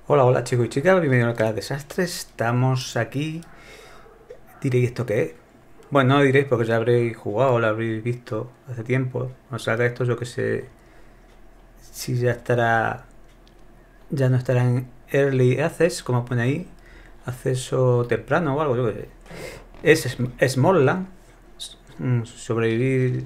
Hola, hola chicos y chicas, bienvenidos al canal Desastres. Estamos aquí. Diréis esto qué es. Bueno, no diréis porque ya habréis jugado, lo habréis visto hace tiempo. O sea que esto yo que sé si ya estará. Ya no estará en Early Access, como pone ahí. Acceso temprano o algo, yo que sé. Es Smallland. Sobrevivir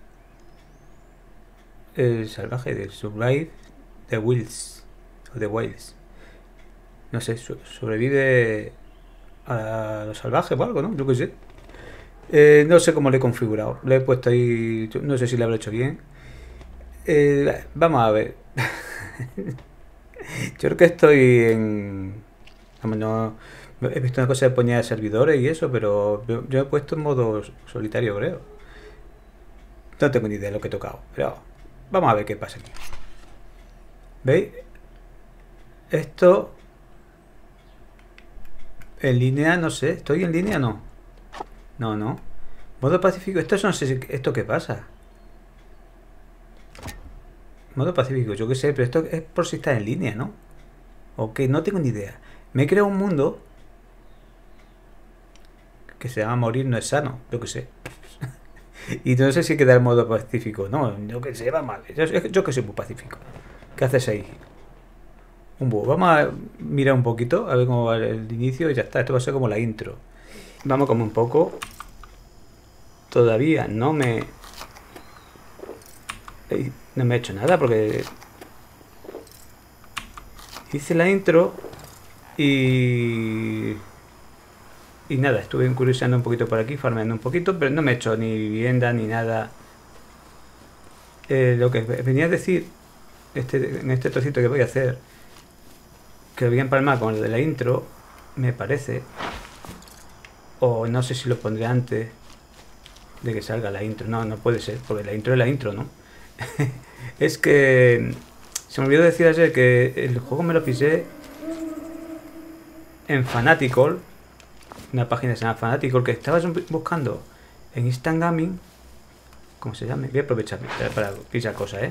salvaje de Survive the Wilds. O The Wilds. No sé, sobrevive a lo salvaje o algo, ¿no? Yo qué sé. No sé cómo lo he configurado. Lo he puesto ahí. No sé si lo habré hecho bien. Vamos a ver. Yo creo que estoy en. Vamos, no, he visto una cosa que ponía servidores y eso, pero yo he puesto en modo solitario, creo. No tengo ni idea de lo que he tocado. Pero vamos a ver qué pasa aquí. ¿Veis? Esto en línea, no sé. ¿Estoy en línea? No. No, no. Modo pacífico. Esto no sé esto qué pasa. Modo pacífico, yo qué sé, pero esto es por si está en línea, ¿no? O que no tengo ni idea. Me he creado un mundo que se llama Morir no es sano, yo qué sé. Y no sé si queda el modo pacífico. No, yo que sé, va mal. Yo que soy muy pacífico. ¿Qué haces ahí? Un búho. Vamos a mirar un poquito, a ver cómo va el inicio y ya está. Esto va a ser como la intro. Vamos como un poco. Todavía no me he hecho nada porque hice la intro y nada, estuve curioseando un poquito por aquí, farmeando un poquito, pero no me he hecho ni vivienda ni nada. Lo que venía a decir en este trocito que voy a hacer, que lo voy a empalmar con lo de la intro, me parece, o no sé si lo pondré antes de que salga la intro. No, no puede ser, porque la intro es la intro, ¿no? Es que se me olvidó decir ayer que el juego me lo pisé en Fanatical, una página que se llama Fanatical, que estaba buscando en Instant Gaming. ¿Cómo se llama? Voy a aprovechar para pisar cosas,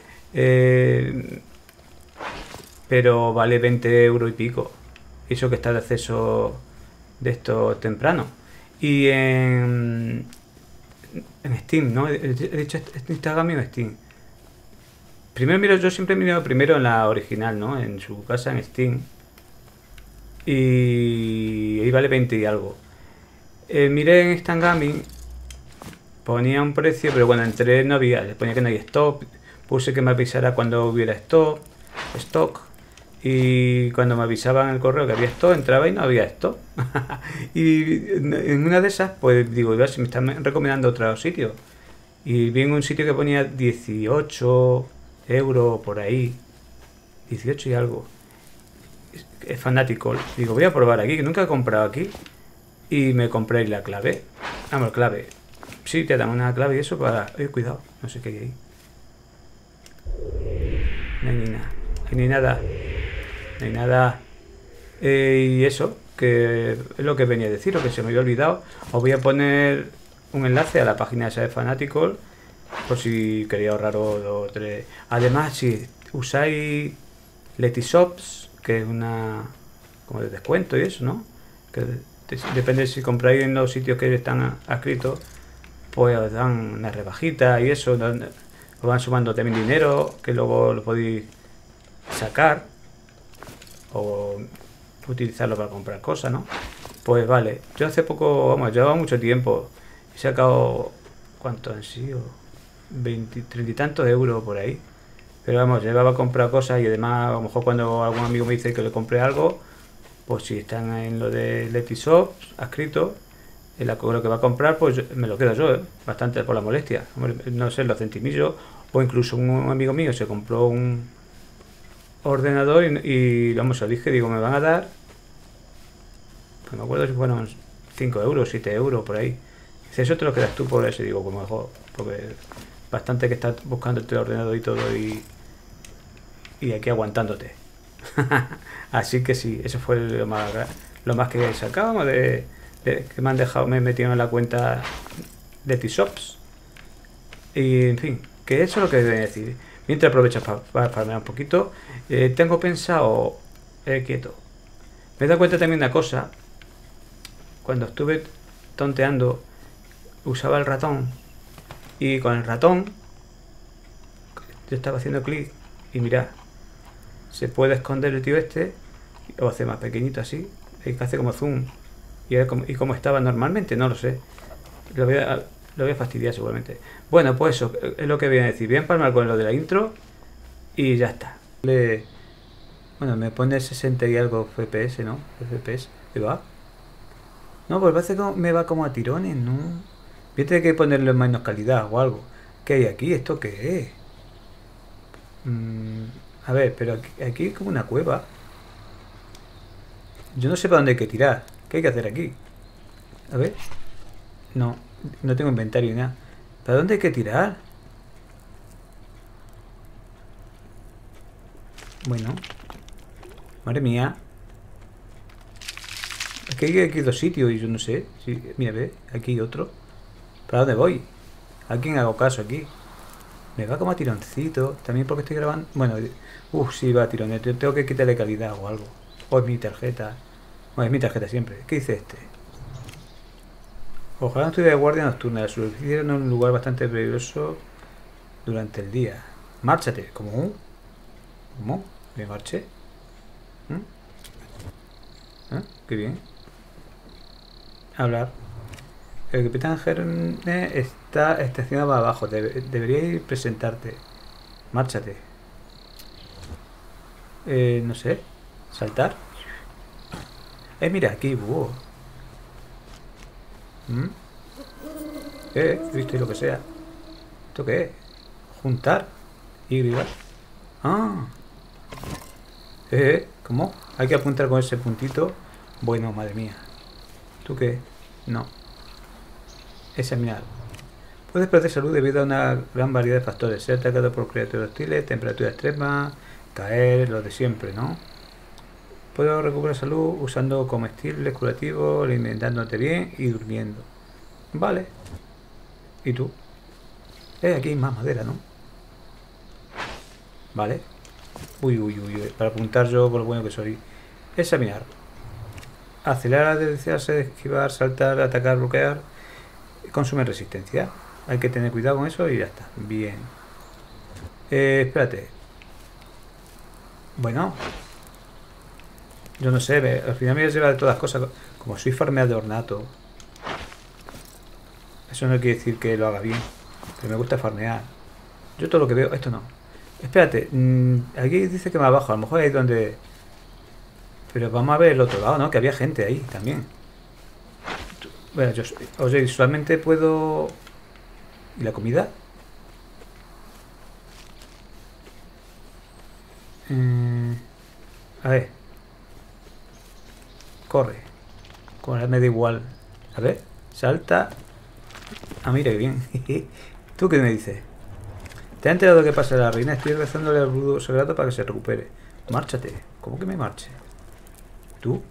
pero vale 20 euros y pico. Eso que está de acceso de esto temprano. Y en Steam, ¿no? He dicho Instagram y en Steam. Primero yo siempre miro primero en la original, ¿no? En su casa, en Steam. Y ahí vale 20 y algo. Miré en Instant Gaming, ponía un precio, pero cuando entré no había, le ponía que no hay stock, puse que me avisara cuando hubiera stock, y cuando me avisaban en el correo que había stock, entraba y no había stock. Y en una de esas, pues digo, si me están recomendando otro sitio. Y vi en un sitio que ponía 18 euros por ahí, 18 y algo. Es fanático. Digo, voy a probar aquí, que nunca he comprado aquí. Y me compré la clave. Vamos, clave. Sí, te dan una clave y eso para... cuidado, no sé qué hay ahí. No hay ni nada. No hay ni nada. No hay nada. Y eso, que es lo que venía a decir, lo que se me había olvidado. Os voy a poner un enlace a la página esa de Fanatical, por si quería ahorrar o tres. Además, si usáis Letyshops, que es una... como de descuento y eso, ¿no? Que depende si compráis en los sitios que están adscritos, pues os dan una rebajita y eso, os van sumando también dinero que luego lo podéis sacar o utilizarlo para comprar cosas, ¿no? Pues vale, yo hace poco, vamos, llevaba mucho tiempo, he sacado, ¿cuánto han sido? 20, 30 y tantos euros por ahí. Pero vamos, llevaba a comprar cosas y además a lo mejor cuando algún amigo me dice que le compré algo, pues si están en lo de Letyshops adscrito, lo que va a comprar, pues me lo quedo yo, bastante por la molestia. No sé, los centimillos, o incluso un amigo mío se compró un ordenador y vamos, lo dije, digo, me van a dar, pues me acuerdo si fueron 5 euros, 7 euros por ahí. Dice, eso te lo quedas tú por eso, y digo, pues mejor, porque bastante que estás buscando este ordenador y todo y aquí aguantándote. Así que sí, eso fue lo más que sacábamos que me han dejado, me metieron en la cuenta de T-Shops. Y en fin, que eso es lo que debe decir. Mientras aprovechas para farmear un poquito, tengo pensado Quieto. Me he dado cuenta también de una cosa. Cuando estuve tonteando, usaba el ratón. Y con el ratón, yo estaba haciendo clic. Y mirad, se puede esconder el tío este. O hace más pequeñito así. Y que hace como zoom. Y como estaba normalmente, no lo sé. Lo voy a fastidiar seguramente. Bueno, pues eso es lo que voy a decir. Voy a empalmar con lo de la intro. Y ya está. Bueno, me pone 60 y algo FPS, ¿no? FPS. ¿Qué va? No, pues parece que me va como a tirones, ¿no? Voy a tener que ponerle menos calidad o algo. ¿Qué hay aquí? ¿Esto qué es? A ver, pero aquí es como una cueva. Yo no sé para dónde hay que tirar. ¿Qué hay que hacer aquí? A ver. No, no tengo inventario ni nada. ¿Para dónde hay que tirar? Bueno. Madre mía. Es que hay aquí dos sitios y yo no sé. Sí, mira, ve, aquí hay otro. ¿Para dónde voy? ¿A quién hago caso aquí? Me va como a tironcito. También porque estoy grabando. Bueno, sí, va a tirones. Tengo que quitarle calidad o algo. O es mi tarjeta. Bueno, es mi tarjeta siempre. ¿Qué dice este? Ojalá no estuviera de guardia nocturna. La superficie en un lugar bastante peligroso durante el día. Márchate. ¿Cómo? ¿Cómo? ¿Me marché? Qué bien. Hablar. El capitán Gerne está estacionado abajo. Deberíais presentarte. Márchate. No sé. ¿Saltar? Mira, aquí, búho. ¿Viste lo que sea? ¿Esto qué es? Juntar. Y. Ah. ¿Cómo? Hay que apuntar con ese puntito. Bueno, madre mía. ¿Tú qué? No. Examinar. Puedes perder salud debido a una gran variedad de factores. Ser atacado por criaturas hostiles, temperatura extrema, caer, lo de siempre, ¿no? Puedo recuperar salud usando comestibles curativos, alimentándote bien y durmiendo. Vale. ¿Y tú? Aquí hay más madera, ¿no? Vale. Uy. Para apuntar yo por lo bueno que soy. Examinar. Acelerar, deslizarse, esquivar, saltar, atacar, bloquear. Consume resistencia. Hay que tener cuidado con eso y ya está. Bien. Espérate. Bueno. Yo no sé, al final me voy a llevar de todas las cosas. Como soy farmeador nato. Eso no quiere decir que lo haga bien. Pero me gusta farmear. Yo todo lo que veo... Esto no. Espérate. Aquí dice que más abajo. A lo mejor ahí es donde... Pero vamos a ver el otro lado, ¿no? Que había gente ahí también. Bueno, yo solamente puedo... ¿Y la comida? A ver. Corre. Me da igual. A ver. Salta. Ah, mira, qué bien. ¿Tú qué me dices? ¿Te has enterado de qué pasa a la reina? Estoy rezándole al brudo sagrado para que se recupere. Márchate. ¿Cómo que me marche? ¿Tú?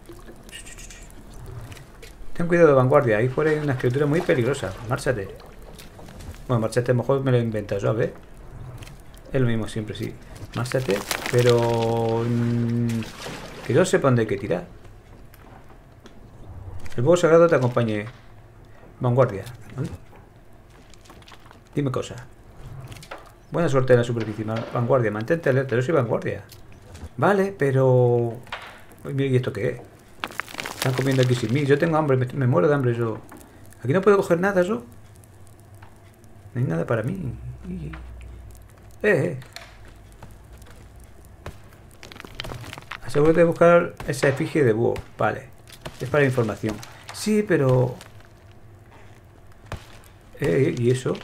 Ten cuidado de vanguardia. Ahí fuera hay unas criaturas muy peligrosas. Márchate. Bueno, márchate, a lo mejor me lo he inventado yo, a ver. Es lo mismo siempre, sí. Márchate, pero... que yo sepa dónde hay que tirar. El búho sagrado te acompañe. Vanguardia, ¿vale? Dime cosas. Buena suerte en la superficie. Vanguardia, mantente alerta. Yo soy vanguardia. Vale, pero... ¿Y esto qué es? Están comiendo aquí sin mí. Yo tengo hambre, me muero de hambre yo. Aquí no puedo coger nada yo. No hay nada para mí. Asegúrate de buscar esa efigie de búho. Vale. Es para información. Sí, pero... ¿y eso?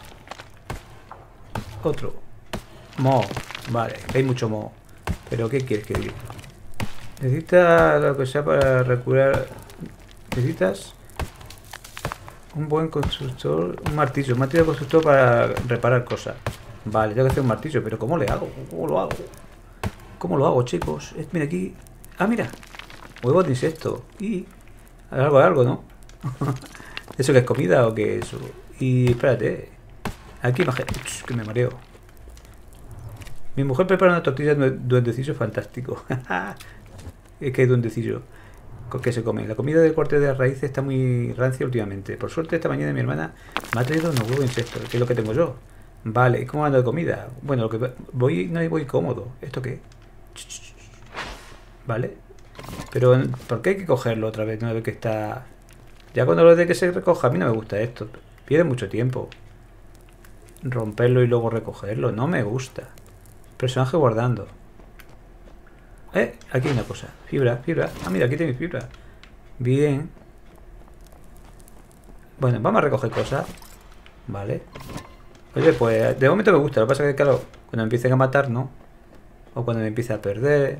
Otro. Moho. Vale, hay mucho moho. ¿Pero qué quieres que diga? Necesitas lo que sea para recuperar. Necesitas un buen constructor, un martillo constructor para reparar cosas. Vale, tengo que hacer un martillo, pero ¿cómo le hago? ¿Cómo lo hago? ¿Cómo lo hago, chicos? Mira aquí. Ah, mira. Huevos de insecto. Y algo, ¿no? ¿Eso que es comida o qué es eso? Y espérate. Aquí imagínate. Que me mareo. Mi mujer prepara una tortilla duendecillo fantástico. ¿Qué duendecillo? ¿Qué se come? La comida del corte de raíces está muy rancia últimamente. Por suerte, esta mañana mi hermana me ha traído unos huevos de insectos, que es lo que tengo yo. Vale, ¿y cómo ando de comida? Bueno, lo que voy, no voy cómodo. ¿Esto qué? Vale. Pero, ¿por qué hay que cogerlo otra vez? Una vez que está... Ya cuando lo de que se recoja, a mí no me gusta esto. Pierde mucho tiempo. Romperlo y luego recogerlo. No me gusta. Personaje guardando. Aquí hay una cosa. Fibra, fibra. Ah, mira, aquí tiene fibra. Bien. Bueno, vamos a recoger cosas. Vale. Oye, pues de momento me gusta. Lo que pasa es que, claro, cuando me empiecen a matar, ¿no? O cuando me empiece a perder.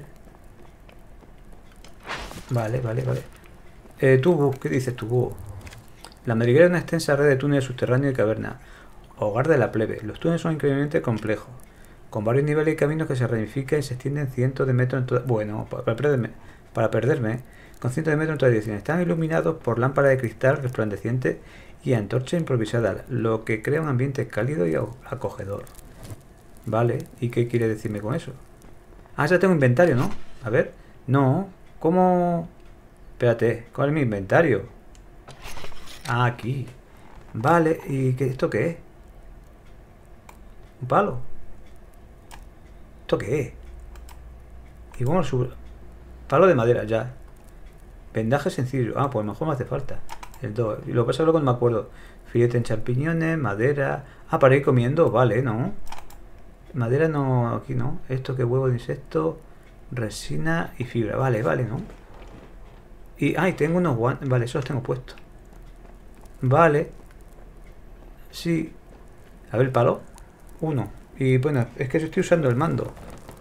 Vale, vale, vale. Tubo, ¿qué dices tubo? La madriguera es una extensa red de túneles subterráneos y cavernas. Hogar de la plebe. Los túneles son increíblemente complejos, con varios niveles y caminos que se ramifican y se extienden cientos de metros en toda... Bueno, para perderme, con cientos de metros en todas direcciones. Están iluminados por lámparas de cristal resplandecientes y antorchas improvisadas, lo que crea un ambiente cálido y acogedor. Vale, ¿y qué quiere decirme con eso? Ah, ya tengo inventario, ¿no? A ver, no, ¿cómo...? Espérate, ¿cuál es mi inventario? Ah, aquí. Vale, ¿y esto qué es? ¿Un palo? ¿Esto qué es? ¿Y cómo lo subo? Palo de madera, ya. Vendaje sencillo. Ah, pues mejor me hace falta. El 2. Y lo que pasa luego no me acuerdo. Filete en champiñones, madera. Ah, para ir comiendo, vale, ¿no? Madera no, aquí no. Esto que huevo de insecto, resina y fibra. Vale, vale, ¿no? Y, ay, tengo unos guantes. Vale, esos los tengo puestos. Vale. Sí. A ver, el palo. Uno. Y bueno, es que yo estoy usando el mando.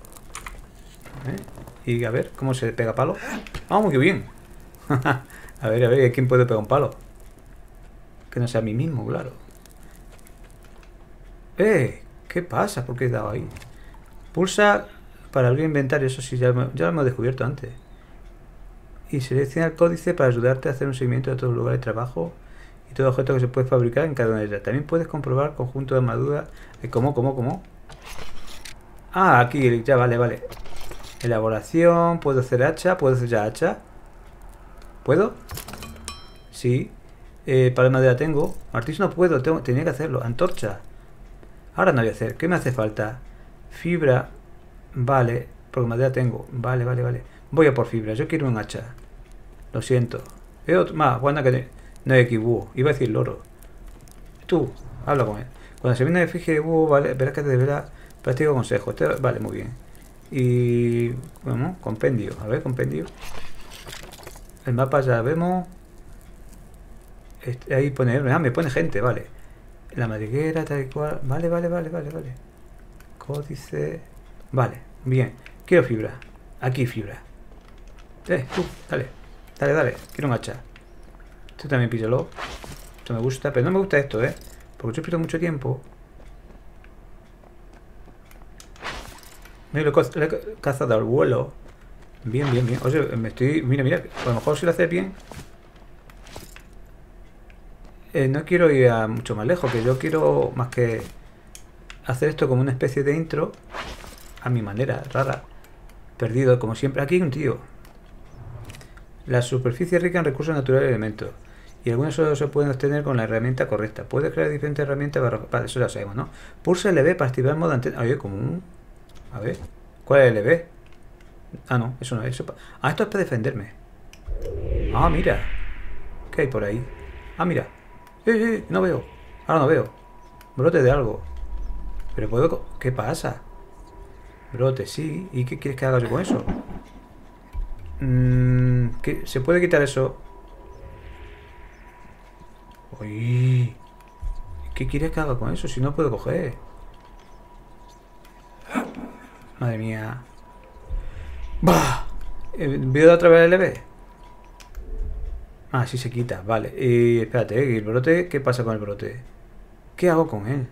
Y a ver, ¿cómo se pega palo? ¡Ah, muy bien! a ver, ¿quién puede pegar un palo? Que no sea a mí mismo, claro. ¿Qué pasa? ¿Por qué he dado ahí? Pulsa para abrir inventario. Eso sí, ya lo hemos descubierto antes. Y selecciona el códice para ayudarte a hacer un seguimiento de todos los lugares de trabajo y todo objeto que se puede fabricar en cada una de ellas. También puedes comprobar conjunto de armadura. ¿Cómo? Ah, aquí, ya, vale. Elaboración, puedo hacer hacha, puedo hacer ya hacha. ¿Puedo? Sí. Para madera tengo. Martillo no puedo, tenía que hacerlo. Antorcha. Ahora no voy a hacer. ¿Qué me hace falta? Fibra. Vale, porque madera tengo. Vale. Voy a por fibra, yo quiero un hacha. Lo siento. Más, bueno, que no hay aquí búho. Iba a decir loro. Tú, habla con él. Cuando se viene de efigie de búho, vale, verás que te deberá práctico consejo. Vale, muy bien. Y... bueno, compendio. A ver, compendio. El mapa ya vemos. Ahí pone... ah, me pone gente, vale. La madriguera, tal y cual. Vale. Códice... vale, bien. Quiero fibra. Aquí fibra. Tú, dale. Quiero un hacha. Esto también píllalo. Esto me gusta, pero no me gusta esto, porque yo pierdo mucho tiempo. Mira, le he cazado al vuelo. Bien. Oye, me estoy... mira, a lo mejor si lo haces bien. No quiero ir a mucho más lejos, que yo quiero más que hacer esto como una especie de intro a mi manera, rara. Perdido, como siempre. Aquí hay un tío. La superficie es rica en recursos naturales y elementos, y algunos solo se pueden obtener con la herramienta correcta. Puedes crear diferentes herramientas para eso ya sabemos, ¿no? Pulsa LB para activar el modo antena. Oye, como un... a ver, ¿cuál es LB? Ah, no, eso no es eso. Ah, esto es para defenderme. Ah, mira. ¿Qué hay por ahí? Ah, mira. No veo. Ahora no veo. Brote de algo. Pero puedo... ¿qué pasa? Brote, sí. ¿Y qué quieres que haga yo con eso? ¿Se puede quitar eso? Uy. ¿Qué quieres que haga con eso? Si no puedo coger. Madre mía. ¡Bah! ¿Veo de otra vez el LB? Ah, sí se quita, vale. Espérate, ¿el brote? ¿Qué pasa con el brote? ¿Qué hago con él?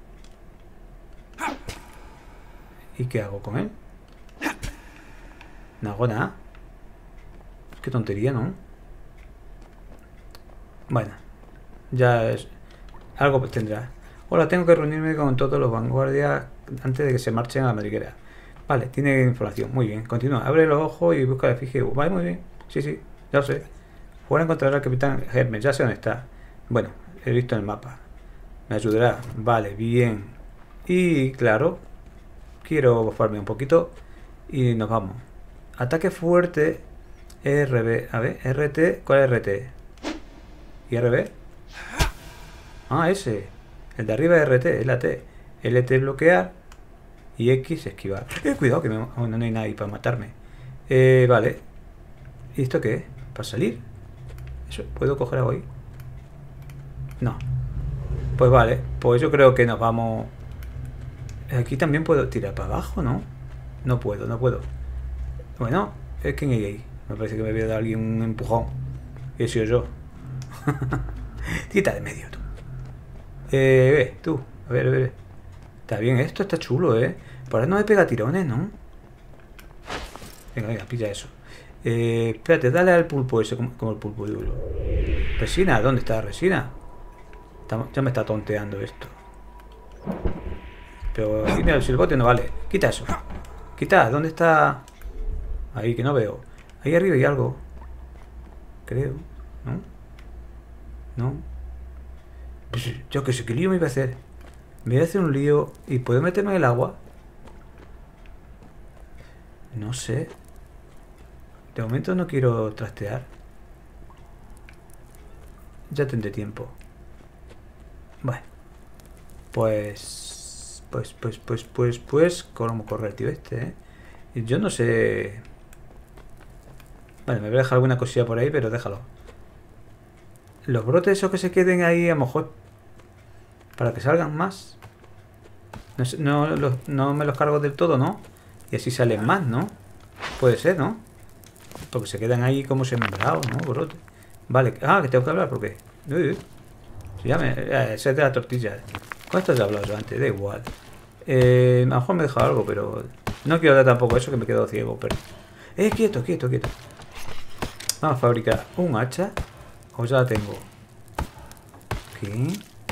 ¿Y qué hago con él? No hago nada. Qué tontería, ¿no? Bueno, ya es... algo tendrá. Hola, tengo que reunirme con todos los vanguardias antes de que se marchen a la madriguera. Vale, tiene información. Muy bien, continúa. Abre los ojos y busca la efigie. Vale, muy bien. Sí, sí, ya lo sé. Fuera encontrar al capitán Hermes. Ya sé dónde está. Bueno, he visto en el mapa. Me ayudará. Vale, bien. Y claro, quiero bufarme un poquito. Y nos vamos. Ataque fuerte. RB. A ver, RT. ¿Cuál es RT? ¿Y RB? Ah, ese. El de arriba es RT, es la T. LT es bloquear. Y X esquivar. Cuidado que no hay nadie para matarme. Vale. ¿Y esto qué es? ¿Para salir? ¿Eso? ¿Puedo coger algo ahí? No. Pues vale. Pues yo creo que nos vamos. Aquí también puedo tirar para abajo, ¿no? No puedo, no puedo. Bueno, ¿quién hay ahí? Me parece que me había dado alguien un empujón. Y he sido yo. Quita de medio, tú. Tú. A ver. Está bien esto, está chulo, Por ahora no me pega tirones, ¿no? Venga, pilla eso. Espérate, dale al pulpo ese, como el pulpo duro. Resina, ¿dónde está la resina? Ya me está tonteando esto. Pero aquí mira, el bote no vale. Quita eso. Quita, ¿dónde está? Ahí, que no veo. Ahí arriba hay algo. Creo, ¿no? No. Pues yo qué sé, ¿qué lío me iba a hacer? Me voy a hacer un lío y puedo meterme en el agua. No sé. De momento no quiero trastear. Ya tendré tiempo. Bueno. Pues, ¿cómo corre el tío este, Yo no sé. Vale, me voy a dejar alguna cosilla por ahí, pero déjalo. Los brotes esos que se queden ahí, a lo mejor para que salgan más. No me los cargo del todo, ¿no? Y así salen más, ¿no? Puede ser, ¿no? Porque se quedan ahí como sembrados, ¿no? Brotes. Vale, que tengo que hablar, ¿por qué? Ese es de la tortilla. Con esto ya he hablado yo antes, da igual. A lo mejor me he dejado algo, pero no quiero dar tampoco eso, que me he quedado ciego. Pero quieto. Vamos a fabricar un hacha. O ya la tengo. ¿Qué?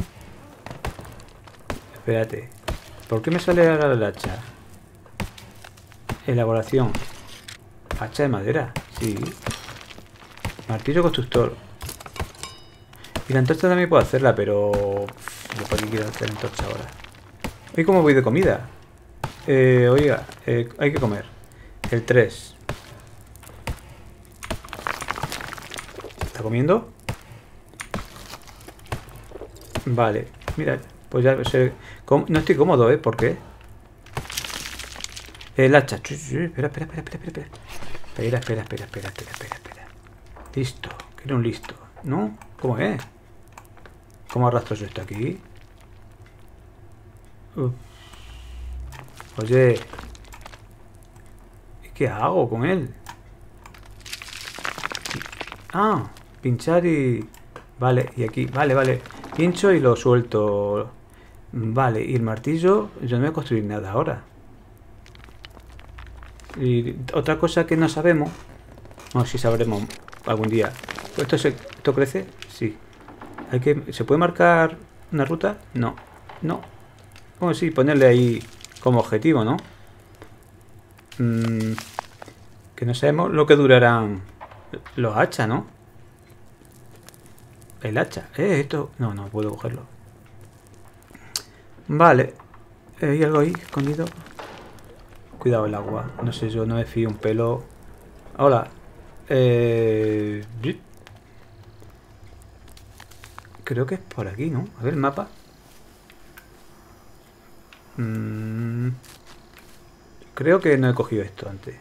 Espérate. ¿Por qué me sale ahora el hacha? Elaboración. Hacha de madera. Sí. Martillo constructor. Y la antorcha también puedo hacerla, pero... yo por qué quiero hacer antorcha ahora. ¿Y cómo voy de comida? Oiga, hay que comer. El 3. ¿Está comiendo? Vale, mira, pues ya sé. No estoy cómodo, ¿por qué? El hacha. Espera. Espera. Listo, quiero un listo. ¿No? ¿Cómo es? ¿Cómo arrastro yo esto aquí? Oye, ¿qué hago con él? Pinchar y... Vale, y aquí, vale. Pincho y lo suelto. Vale, y el martillo, yo no voy a construir nada ahora. Y otra cosa que no sabemos... No, sí sabremos algún día. ¿Esto crece? Sí. ¿Se puede marcar una ruta? No. Bueno, sí, ponerle ahí como objetivo, ¿no? Que no sabemos lo que durarán los hachas, ¿no? El hacha. Esto... No puedo cogerlo. Vale. ¿Hay algo ahí escondido? Cuidado el agua. No sé, yo no me fío un pelo. Hola. Creo que es por aquí, ¿no? A ver el mapa. Creo que no he cogido esto antes.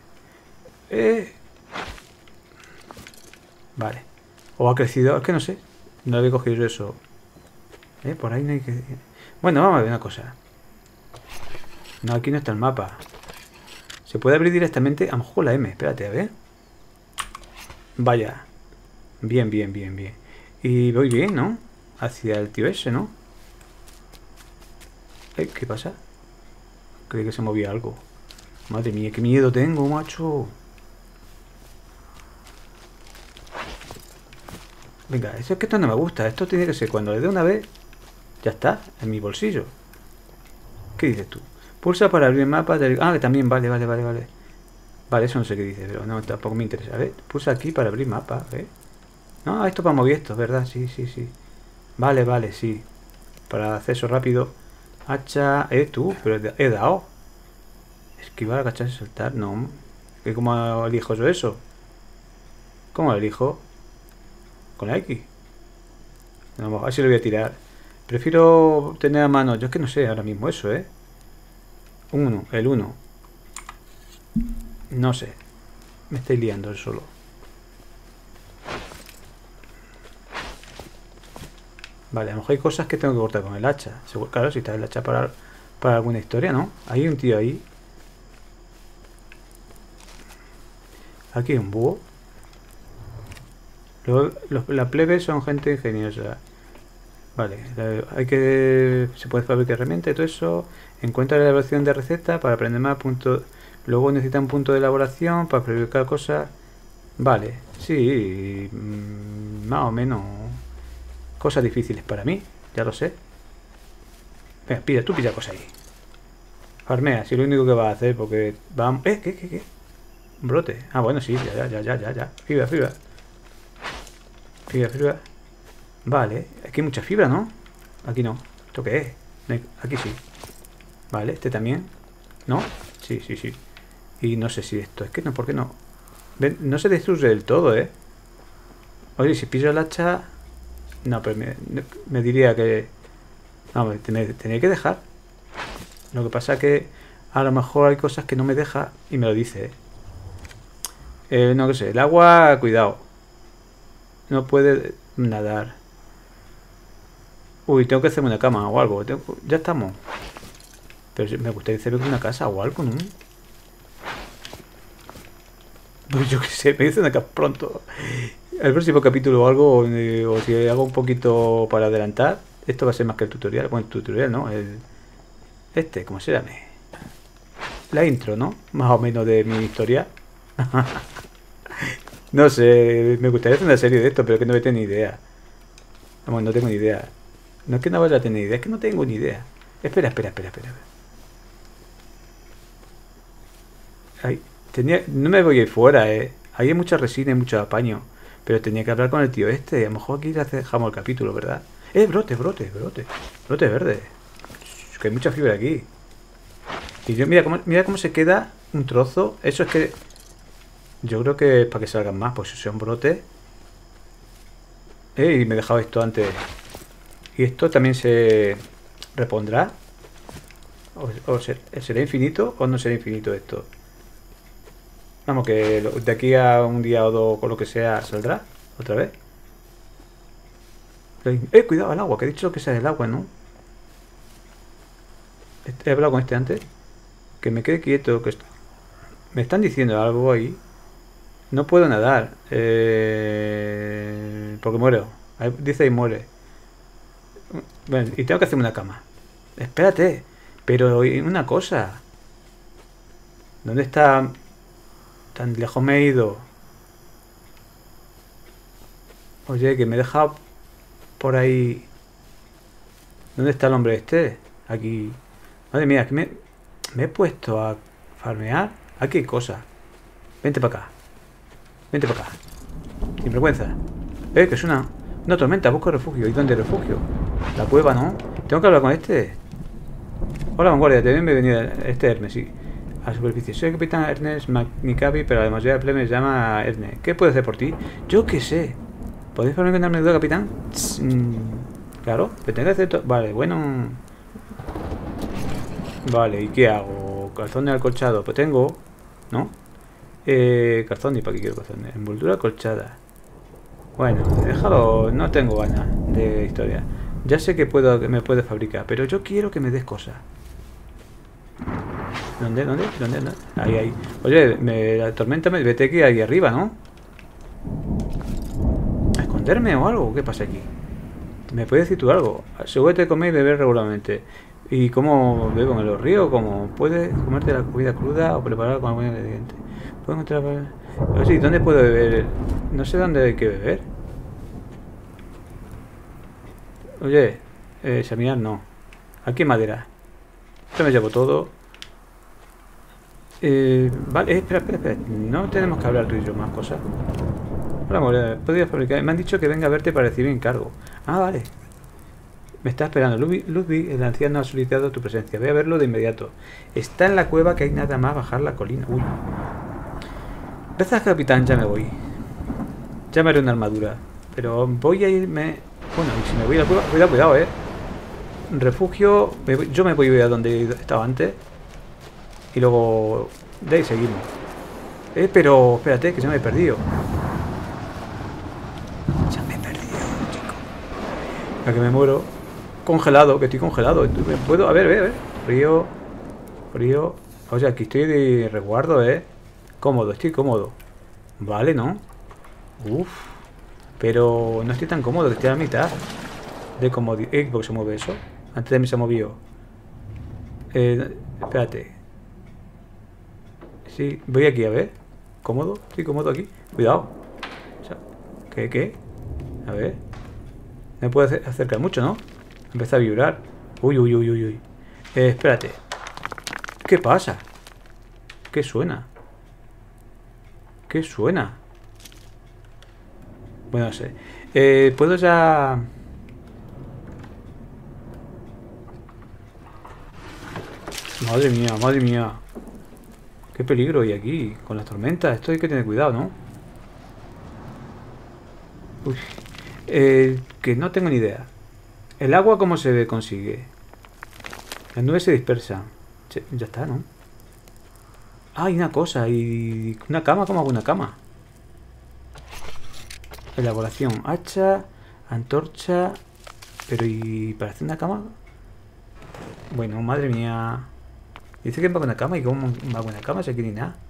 Vale. O ha crecido, es que no sé. No había cogido eso. Por ahí no hay que... Bueno, vamos a ver una cosa. No, aquí no está el mapa. Se puede abrir directamente. A lo mejor la M, espérate, a ver. Vaya. Bien. Y voy bien, ¿no? Hacia el tío ese, ¿no? ¿Qué pasa? Creí que se movía algo. Madre mía, qué miedo tengo, macho. Venga, eso es que esto no me gusta. Esto tiene que ser cuando le dé una vez. Ya está, en mi bolsillo. ¿Qué dices tú? Pulsa para abrir mapa del... Ah, que también, vale. Vale, eso no sé qué dice, pero no, tampoco me interesa. A ver, pulsa aquí para abrir mapa, ¿eh? No, esto para mover esto, ¿verdad? Sí. Vale, sí. Para acceso rápido. Hacha... tú, pero he dado. Esquivar, agacharse, saltar, no. ¿Cómo elijo yo eso? ¿Cómo lo elijo? Con la X. No, así lo voy a tirar. Prefiero tener a mano. Yo es que no sé ahora mismo eso, ¿eh? El 1. No sé. Me estoy liando solo. Vale, a lo mejor hay cosas que tengo que cortar con el hacha. Seguro, claro, si está el hacha para alguna historia, ¿no? Hay un tío ahí. Aquí hay un búho. Luego, la plebe son gente ingeniosa. Vale, hay que... Se puede fabricar herramientas y todo eso. Encuentra la elaboración de receta para aprender más puntos. Luego necesita un punto de elaboración para fabricar cosas. Vale, sí, más o menos. Cosas difíciles para mí, ya lo sé. Venga, tú pilla cosas ahí. Farmea, si es lo único que va a hacer, porque vamos... ¿Qué? Un brote. Ah, bueno, sí, ya. Fibra. Vale, aquí hay mucha fibra, ¿no? Aquí no. ¿Esto qué es? Aquí sí. Vale, este también. ¿No? Sí. Y no sé si esto... Es que no, ¿por qué no? ¿Ven? No se destruye del todo, ¿eh? Oye, si pillo el hacha... No, pero me diría que... No, tenía que dejar. Lo que pasa es que a lo mejor hay cosas que no me deja y me lo dice, ¿eh? No, que sé, el agua, cuidado. No puede nadar. Uy, tengo que hacerme una cama o algo. Ya estamos. Pero me gustaría hacerme una casa o algo, ¿no? Pues yo qué sé, me dice una casa pronto. El próximo capítulo o algo, o si hago un poquito para adelantar, esto va a ser más que el tutorial. Bueno, el tutorial, ¿no? ¿Cómo se llama? La intro, ¿no? Más o menos de mi historia. No sé, me gustaría hacer una serie de esto, pero que no tengo ni idea. Vamos, no tengo ni idea. No es que no vaya a tener idea, es que no tengo ni idea. Espera. Ay, no me voy a ir fuera, Ahí hay mucha resina y mucho apaño. Pero tenía que hablar con el tío este. A lo mejor aquí ya dejamos el capítulo, ¿verdad? Brote. Brote verde. Que hay mucha fibra aquí. Y yo, mira cómo se queda un trozo. Eso es que... Yo creo que es para que salgan más. Pues si son brotes. Y me he dejado esto antes. Y esto también se repondrá. ¿Será infinito o no será infinito esto? Vamos, que de aquí a un día o dos, con lo que sea, saldrá otra vez. Cuidado al agua, que he dicho que sea el agua, ¿no? He hablado con este antes. Que me quede quieto, que me están diciendo algo ahí. No puedo nadar. Porque muero. Dice ahí muere. Bueno, y tengo que hacerme una cama. Espérate. Pero una cosa. ¿Dónde está? Tan lejos me he ido. Oye, que me he dejado por ahí. ¿Dónde está el hombre este? Aquí. Madre mía, que me he puesto a farmear. Aquí hay cosas. Vente para acá. Sin vergüenza. Que es una tormenta. Busco refugio. ¿Y dónde refugio? La cueva, ¿no? Tengo que hablar con este. Hola, vanguardia. Te bienvenido. Este Hermes, sí. A la superficie. Soy el capitán Ernest Mikabi, pero la mayoría del plebe me llama Ernest. ¿Qué puedo hacer por ti? Yo qué sé. ¿Podéis ponerme una duda, capitán? Claro, que tengo que hacer todo. Vale, bueno. Vale, ¿y qué hago? Calzón de acolchado. Pues tengo, ¿no? Calzón, ¿y para qué quiero calzón? Envoltura acolchada. Bueno, déjalo. No tengo ganas de historia. Ya sé que me puede fabricar, pero yo quiero que me des cosas. ¿Dónde? Ahí. Oye, la tormenta me vete aquí ahí arriba, ¿no? ¿A esconderme o algo? ¿Qué pasa aquí? ¿Me puedes decir tú algo? Asegúrate de comer y beber regularmente. ¿Y cómo bebo en los ríos? ¿Cómo puedes comerte la comida cruda o prepararla con algún ingrediente? ¿Puedo encontrar? Sí, ¿dónde puedo beber? No sé dónde hay que beber. Oye, examinar no. Aquí hay madera. Esto me llevo todo. Vale, espera. No tenemos que hablar tú y yo más cosas. Hola, amor, ¿podrías fabricar? Me han dicho que venga a verte para recibir encargo. Ah, vale. Me está esperando. Ludwig, el anciano ha solicitado tu presencia. Voy a verlo de inmediato. Está en la cueva que hay nada más bajar la colina. Uy. Gracias, capitán, ya me voy. Ya me haré una armadura. Pero voy a irme... Bueno, y si me voy a la cueva... Cuidado, refugio... Yo me voy a donde estaba antes. Y luego... De ahí seguimos. Pero espérate, que ya me he perdido. Ya me he perdido, chico. A que me muero. Congelado, que estoy congelado. ¿Puedo? A ver. Frío. O sea, aquí estoy de resguardo, Cómodo, estoy cómodo. Vale, ¿no? Uf. Pero no estoy tan cómodo, que estoy a la mitad de comodidad. ¿Por qué se mueve eso? Antes de mí se movió. Espérate. Sí, voy aquí, a ver. ¿Cómodo? Estoy cómodo aquí. Cuidado. O sea, ¿qué? A ver. Me puedo acercar mucho, ¿no? Empieza a vibrar. Uy. Espérate. ¿Qué pasa? ¿Qué suena? Bueno, no sé. Puedo ya... Madre mía. Qué peligro hay aquí. Con las tormentas. Esto hay que tener cuidado, ¿no? Uy. Que no tengo ni idea. ¿El agua cómo se consigue? Las nubes se dispersan. Ya está, ¿no? Ah, hay una cosa. Y una cama. ¿Cómo hago una cama? Elaboración. Hacha. Antorcha. Pero ¿y para hacer una cama? Bueno, madre mía. Dice que va con una cama. ¿Y cómo va con una cama? Si aquí ni nada.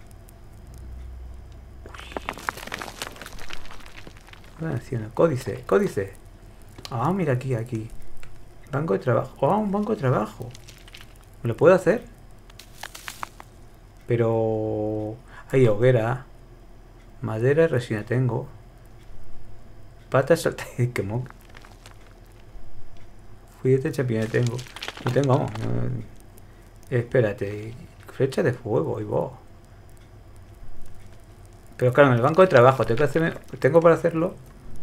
Códice. Ah, mira aquí. Banco de trabajo. Ah, un banco de trabajo. ¿Me lo puedo hacer? Pero... hay hoguera. Madera y resina tengo. Patas saltadas. ¿Qué moco? Fuillete champiñones tengo. No tengo, vamos. Espérate. Flecha de fuego, y vos. Pero claro, en el banco de trabajo tengo para hacerlo.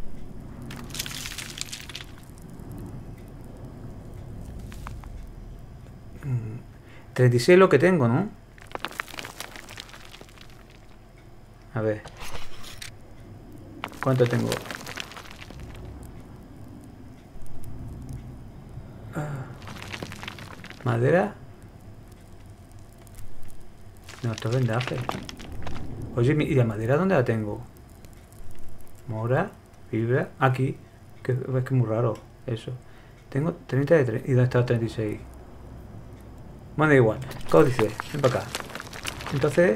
Mm, 36 lo que tengo, ¿no? A ver. ¿Cuánto tengo? Madera. No, esto es vendaje. Oye, ¿y la madera dónde la tengo? Mora, fibra. Aquí. Es que es muy raro eso. Tengo 30 de 3. ¿Y dónde está el 36? Bueno, da igual. Códice. Ven para acá. Entonces...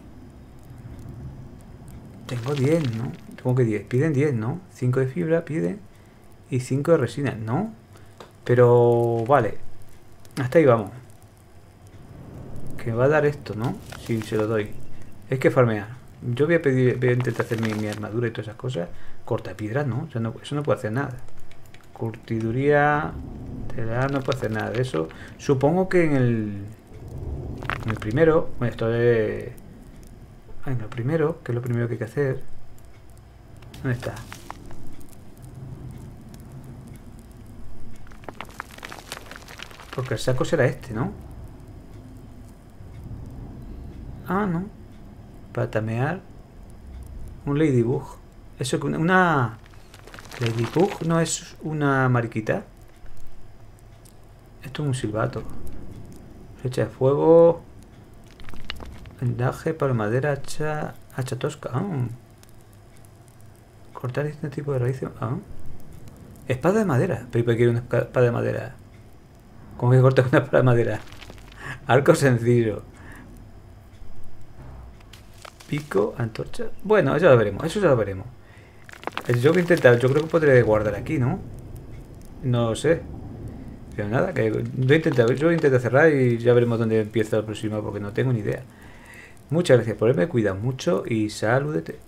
tengo 10, ¿no? Tengo que 10. Piden 10, ¿no? 5 de fibra piden. Y 5 de resina, ¿no? Pero... vale. Hasta ahí vamos. Que me va a dar esto, ¿no? Si se lo doy. Es que farmear. Yo voy a intentar hacer mi armadura y todas esas cosas. Corta piedras, ¿no? O sea, eso no puede hacer nada. Curtiduría. Telar, no puede hacer nada de eso. Supongo que en el primero. Bueno, esto es... en lo primero, que es lo primero que hay que hacer. ¿Dónde está? Porque el saco será este, ¿no? Ah, no. Para tamear. Un ladybug. Eso que una... ladybug no es una mariquita. Esto es un silbato. Flecha de fuego. Vendaje para madera, hacha tosca. Cortar este tipo de raíces. Espada de madera. ¿Pero por qué quiero una espada de madera? ¿Cómo que cortar una espada de madera? Arco sencillo. Pico, antorcha. Bueno, eso ya lo veremos. Yo voy a intentar. Yo creo que podré guardar aquí, ¿no? No lo sé. Pero nada, que yo voy a intentar cerrar y ya veremos dónde empieza el próximo porque no tengo ni idea. Muchas gracias por haberme cuidado mucho y saludete.